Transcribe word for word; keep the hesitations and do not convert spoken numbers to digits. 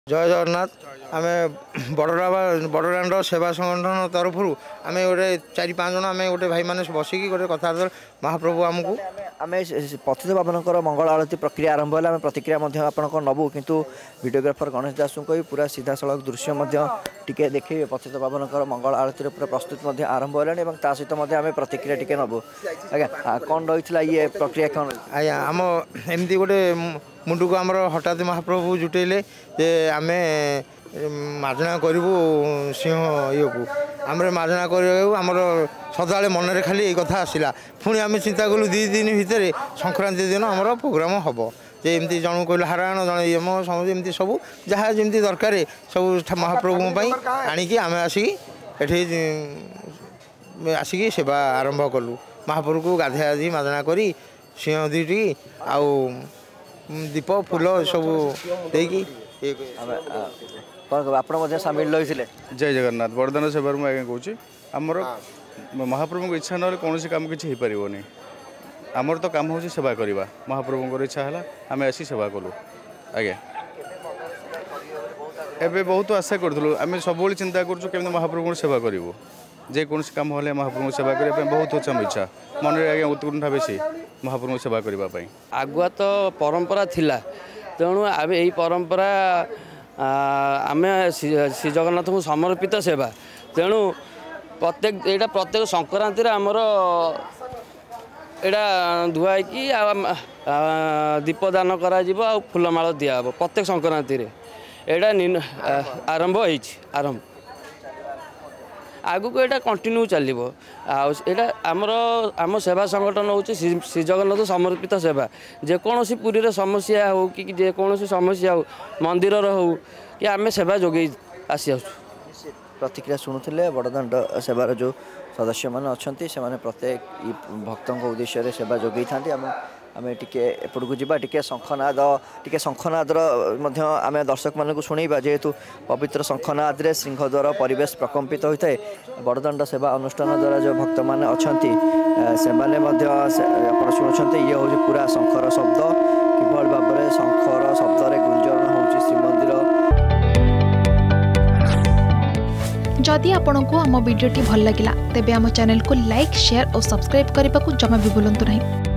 जय जगन्नाथ आम बड़रा बड़रांड सेवा संगठन तरफ आम गोटे चार पाँच जन आम गोटे भाई मैंने बसिकी गोटे कथा महाप्रभु आमको आम पतित पावनकर मंगल आरती प्रक्रिया आरंभ है प्रतिक्रिया आपंक नबू किंतु वीडियोग्राफर गणेश दास को पूरा सीधा सड़क दृश्य टिके देखिए पतित पावनकर मंगल आरती पूरा प्रस्तुत आरंभ है सहित आम प्रतिक्रिया टिके नबू आज्ञा कौन रही ये प्रक्रिया कौन आज्ञा आम एमती गोटे मुंडू को आमर हठात महाप्रभु जुटेले जे आम मार्जना करूँ सिंह ये को आम मार्जना करमर सदा मन खाली ये कथा आसला पुणी आम चिंता कलु दी दिन भितर संक्रांति दिन आमर प्रोग्राम हम जे एमती जन कहलु हारायण जन यम समझ सब जहाँ जमी दरकार सब महाप्रभु आणिकी आम आसिक ये आसिक सेवा आरंभ कलु महाप्रभु को गाधे आधि मार्जना करी सिंह दुईटी आउ दीप फूल सब देकी आप सामिल रही जय जगन्नाथ बरदान सेवार मुझे कौच आमर महाप्रभु को इच्छा ना कौन काम किसी पारनी आमर तो कम हूँ सेवा करवा महाप्रभु इच्छा है आम आसी सेवा कलु आज्ञा एवं बहुत आशा करूँ आम सब चिंता करें महाप्रभु सेवा करूँ जेकोसी कम हेल्ले महाप्रभु सेवा करने बहुत अच्छा इच्छा मन में आज्ञा उत्कंठा बेसी महाप्रभु सेवा करने आगुआ तो परंपरा थिला तेणु आम यही परंपरा आम श्री जगन्नाथ को समर्पित सेवा तेणु प्रत्येक यहाँ प्रत्येक संक्रांति आमर यहाँ धुआई दीपदान कर फूलमाल दिहब प्रत्येक संक्रांति यहाँ आरंभ हो आरंभ आगु को यहाँ कंटिन्यू चलो आमर आम सेवा संगठन हूँ श्री जगन्नाथ समर्पित सेवा जेकोसी पुरी समस्या हो कि जेकोसी समस्या हो मंदिर हो कि आम सेवा जोगे आसी प्रतिक्रिया शुणुले बड़दाण्ड सेवार जो सदस्य मैंने अच्छा से प्रत्येक भक्तों उद्देश्य सेवा जोगे था आम टे एपट को जावा टे शंखनाद टे शंखनादर आम दर्शक मान शुणा जेहेतु पवित्र शंखनाद सिंहद्वार परिवेश प्रकम्पित होता है बड़दाण्ड सेवा अनुष्ठान द्वारा जो भक्त मैंने अच्छा से शुणुंट ये हूँ पूरा शंखर शब्द किभली भाव में शंखर शब्द गुंजन हो श्रीमंदिर। जदि आपंक आम भिडी भल लगा तेब आम चैनल को लाइक शेयर और सब्सक्राइब करने को जमा भी भूलु नहीं।